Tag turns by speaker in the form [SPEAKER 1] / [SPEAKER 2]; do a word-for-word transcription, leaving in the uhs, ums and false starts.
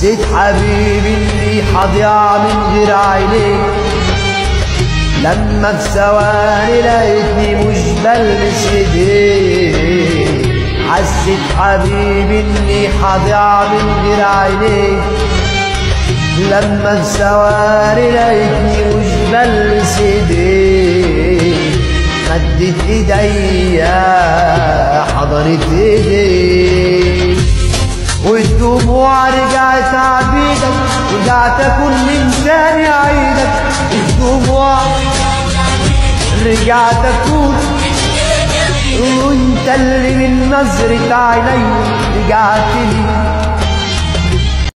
[SPEAKER 1] حسيت حبيبي اني حضيع من غير عينيك، لما في ثواني لقيتني مش بلمس ايديك. حسيت حبيبي اني حضيع من غير عينيك، لما في ثواني لقيتني مش بلمس ايديك. مدت ايديا حضنت ايديك، والدموع رجعت عبيدك، رجعت اكون من تاني عيدك. الدموع رجعت اكون وانت اللي من نظرة عيني رجعت لي.